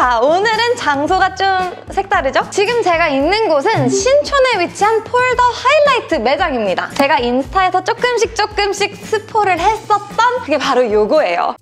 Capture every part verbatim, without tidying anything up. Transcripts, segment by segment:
자, 오늘은 장소가 좀 색다르죠? 지금 제가 있는 곳은 신촌에 위치한 폴더 하이라이트 매장입니다. 제가 인스타에서 조금씩 조금씩 스포를 했었던 그게 바로 요거예요.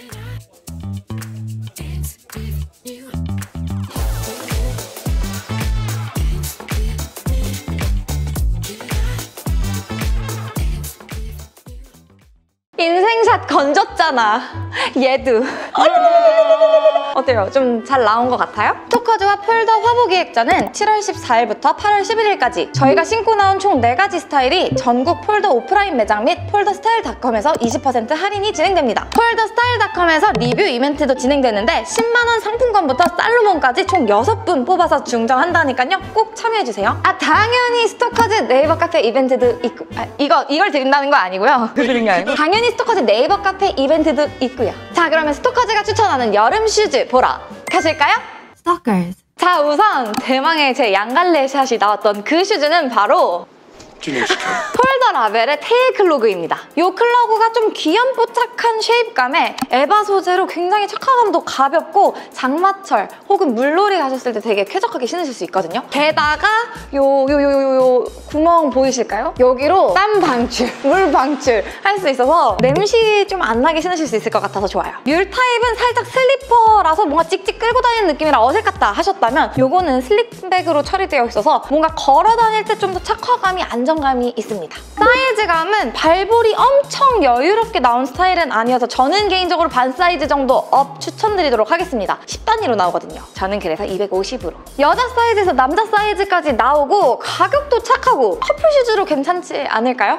인생샷 건졌잖아. 얘도. 어때요? 좀 잘 나온 것 같아요? 스토커즈와 폴더 화보 기획전은 칠월 십사일부터 팔월 십일일까지 저희가 신고 나온 총 네 가지 스타일이 전국 폴더 오프라인 매장 및 폴더스타일닷컴에서 이십 퍼센트 할인이 진행됩니다. 폴더스타일닷컴에서 리뷰 이벤트도 진행되는데 십만 원 상품권부터 살로몬까지 총 여섯 분 뽑아서 증정한다니까요. 꼭 참여해주세요. 아, 당연히 스토커즈 네이버 카페 이벤트도 있고, 아, 이거, 이걸 드린다는 거 아니고요. 드리는 게 아니고. 당연히 스토커즈 네이버 카페 이벤트도 있고요. 자, 그러면 스토커즈가 추천하는 여름 슈즈 보러 가실까요? 스토커즈. 자, 우선 대망의 제 양갈래 샷이 나왔던 그 슈즈는 바로 폴더 라벨의 테일 클로그입니다. 이 클로그가 좀 귀염뽀짝한 쉐입감에 에바 소재로 굉장히 착화감도 가볍고 장마철 혹은 물놀이 가셨을 때 되게 쾌적하게 신으실 수 있거든요. 게다가 요 요 요 요 요 구멍 보이실까요? 여기로 땀 방출, 물 방출 할 수 있어서 냄새 좀 안 나게 신으실 수 있을 것 같아서 좋아요. 뮬 타입은 살짝 슬리퍼라서 뭔가 찍찍 끌고 다니는 느낌이라 어색하다 하셨다면 요거는 슬릭백으로 처리되어 있어서 뭔가 걸어 다닐 때 좀 더 착화감이 안정 감이 있습니다. 사이즈감은 발볼이 엄청 여유롭게 나온 스타일은 아니어서 저는 개인적으로 반 사이즈 정도 업 추천드리도록 하겠습니다. 십 단위로 나오거든요. 저는 그래서 이백오십으로. 여자 사이즈에서 남자 사이즈까지 나오고 가격도 착하고 커플 슈즈로 괜찮지 않을까요?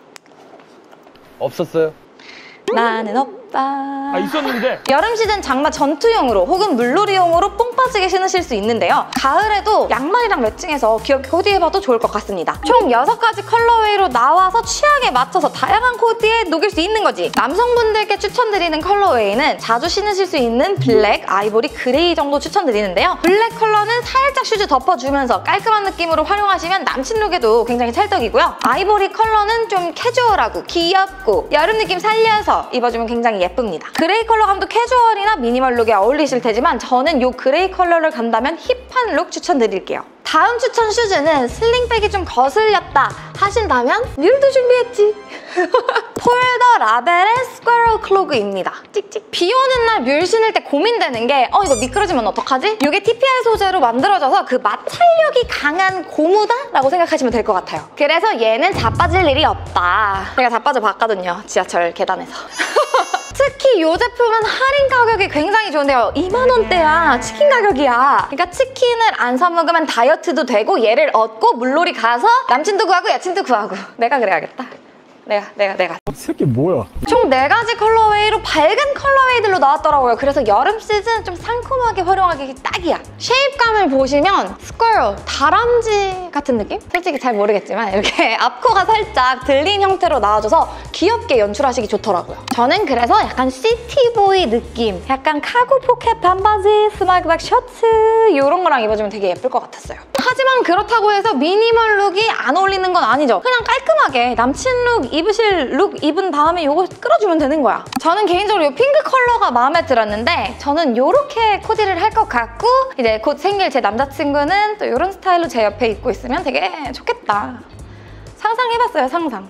없었어요? 나는 없다. 아, 있었는데 여름 시즌 장마 전투용으로 혹은 물놀이용으로 뽕 빠지게 신으실 수 있는데요. 가을에도 양말이랑 매칭해서 귀엽게 코디해봐도 좋을 것 같습니다. 총 여섯 가지 컬러웨이로 나와서 취향에 맞춰서 다양한 코디에 녹일 수 있는 거지. 남성분들께 추천드리는 컬러웨이는 자주 신으실 수 있는 블랙, 아이보리, 그레이 정도 추천드리는데요. 블랙 컬러는 살짝 슈즈 덮어주면서 깔끔한 느낌으로 활용하시면 남친 룩에도 굉장히 찰떡이고요. 아이보리 컬러는 좀 캐주얼하고 귀엽고 여름 느낌 살려서 입어주면 굉장히 예쁩니다. 그레이 컬러감도 캐주얼이나 미니멀 룩에 어울리실 테지만 저는 이 그레이 컬러를 간다면 힙한 룩 추천드릴게요. 다음 추천 슈즈는 슬링백이 좀 거슬렸다 하신다면 뮬도 준비했지. 폴더 라벨의 스퀘럴 클로그입니다. 찍찍. 비 오는 날 뮬 신을 때 고민되는 게 어 이거 미끄러지면 어떡하지? 이게 티피알 소재로 만들어져서 그 마찰력이 강한 고무다라고 생각하시면 될 것 같아요. 그래서 얘는 자빠질 일이 없다. 제가 자빠져 봤거든요. 지하철 계단에서. 특히 이 제품은 할인 가격이 굉장히 좋은데요. 이만 원대야. 치킨 가격이야. 그러니까 치킨을 안 사 먹으면 다이어트도 되고 얘를 얻고 물놀이 가서 남친도 구하고 여친도 구하고. 내가 그래야겠다. 내가 내가 내가 이 새끼 뭐야? 총 네 가지 컬러웨이로 밝은 컬러웨이들로 나왔더라고요. 그래서 여름 시즌 좀 상큼하게 활용하기 딱이야. 쉐입감을 보시면 스퀘럴, 다람쥐 같은 느낌? 솔직히 잘 모르겠지만 이렇게 앞코가 살짝 들린 형태로 나와줘서 귀엽게 연출하시기 좋더라고요. 저는 그래서 약간 시티보이 느낌, 약간 카고 포켓 반바지, 스마그백 셔츠 이런 거랑 입어주면 되게 예쁠 것 같았어요. 하지만 그렇다고 해서 미니멀 룩이 안 어울리는 건 아니죠. 그냥 깔끔하게 남친 룩 입으실 룩 입은 다음에 이거 끌어주면 되는 거야. 저는 개인적으로 이 핑크 컬러가 마음에 들었는데 저는 이렇게 코디를 할 것 같고 이제 곧 생길 제 남자친구는 또 이런 스타일로 제 옆에 입고 있으면 되게 좋겠다. 상상해봤어요, 상상.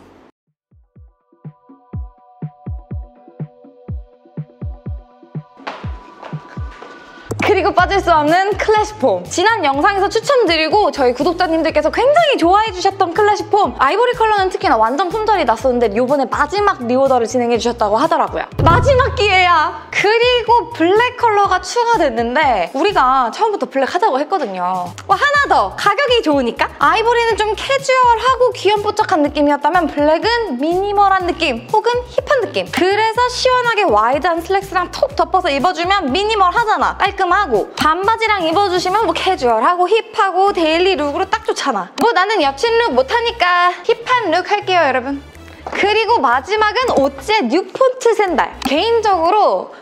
그리고 빠질 수 없는 클래시폼. 지난 영상에서 추천드리고 저희 구독자님들께서 굉장히 좋아해주셨던 클래시폼. 아이보리 컬러는 특히나 완전 품절이 났었는데 이번에 마지막 리오더를 진행해주셨다고 하더라고요. 마지막 기회야. 그리고 블랙 컬러가 추가됐는데 우리가 처음부터 블랙 하자고 했거든요. 뭐 하나 더. 가격이 좋으니까. 아이보리는 좀 캐주얼하고 귀염뽀짝한 느낌이었다면 블랙은 미니멀한 느낌 혹은 힙한 느낌. 그래서 시원하게 와이드한 슬랙스랑 톡 덮어서 입어주면 미니멀 하잖아. 깔끔하고. 반바지랑 입어주시면 뭐 캐주얼하고 힙하고 데일리 룩으로 딱 좋잖아. 뭐 나는 여친 룩 못하니까 힙한 룩 할게요, 여러분. 그리고 마지막은 오찌의 뉴 폰트 샌들. 개인적으로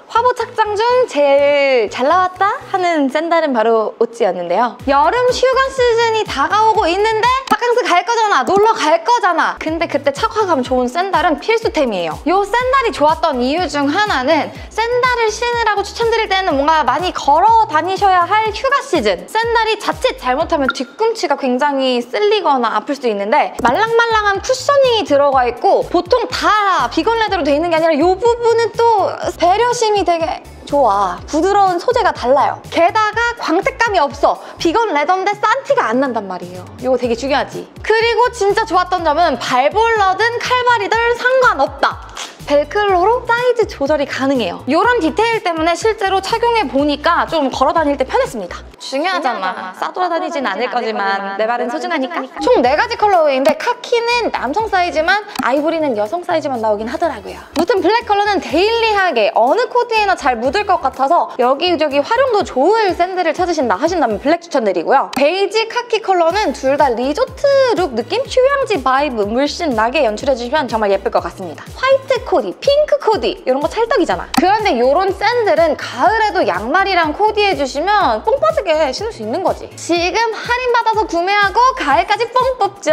화보 착장 중 제일 잘 나왔다 하는 샌들은 바로 오찌였는데요. 여름 휴가 시즌이 다가오고 있는데 바캉스 갈 거잖아, 놀러 갈 거잖아. 근데 그때 착화감 좋은 샌들은 필수템이에요. 이 샌들이 좋았던 이유 중 하나는 샌들을 신으라고 추천드릴 때는 뭔가 많이 걸어 다니셔야 할 휴가 시즌. 샌들이 자칫 잘못하면 뒤꿈치가 굉장히 쓸리거나 아플 수도 있는데 말랑말랑한 쿠셔닝이 들어가 있고 보통 다 비건 레더로 돼 있는 게 아니라 이 부분은 또 배려심이 되게 좋아. 부드러운 소재가 달라요. 게다가 광택감이 없어. 비건 레더인데 싼 티가 안 난단 말이에요. 이거 되게 중요하지. 그리고 진짜 좋았던 점은 발볼러든 칼발이든 상관없다. 벨크로로 사이즈 조절이 가능해요. 이런 디테일 때문에 실제로 착용해보니까 좀 걸어다닐 때 편했습니다. 중요하잖아. 싸돌아다니진 않을 거지만 내 발은 소중하니까. 총 네 가지 컬러웨이인데 카키는 남성 사이즈만, 아이보리는 여성 사이즈만 나오긴 하더라고요. 무튼 블랙 컬러는 데일리하게 어느 코디에나 잘 묻을 것 같아서 여기저기 활용도 좋을 샌들을 찾으신다 하신다면 블랙 추천드리고요. 베이지, 카키 컬러는 둘 다 리조트 룩 느낌? 휴양지 바이브 물씬 나게 연출해주시면 정말 예쁠 것 같습니다. 화이트 코디, 핑크 코디 이런 거 찰떡이잖아. 그런데 이런 샌들은 가을에도 양말이랑 코디해주시면 뽕 빠지게 신을 수 있는 거지. 지금 할인받아서 구매하고 가을까지 뽕 뽑자!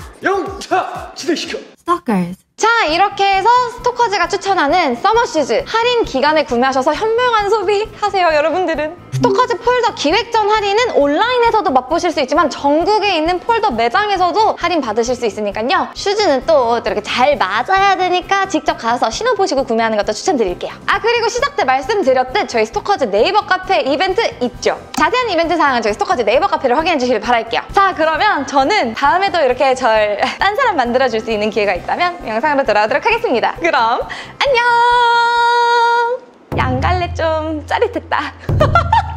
영차 진행시켜. Stalkers. 자, 이렇게 해서 스토커즈가 추천하는 서머 슈즈 할인 기간에 구매하셔서 현명한 소비 하세요, 여러분들은. 스토커즈 폴더 기획 전 할인은 온라인에서도 맛보실 수 있지만 전국에 있는 폴더 매장에서도 할인 받으실 수 있으니까요. 슈즈는 또 이렇게 잘 맞아야 되니까 직접 가서 신어보시고 구매하는 것도 추천드릴게요. 아, 그리고 시작 때 말씀드렸듯 저희 스토커즈 네이버 카페 이벤트 있죠. 자세한 이벤트 사항은 저희 스토커즈 네이버 카페를 확인해 주시길 바랄게요. 자, 그러면 저는 다음에도 이렇게 절 딴 사람 만들어줄 수 있는 기회가 있다면 영상으로 돌아오도록 하겠습니다. 그럼 안녕! 양갈래 좀 짜릿했다.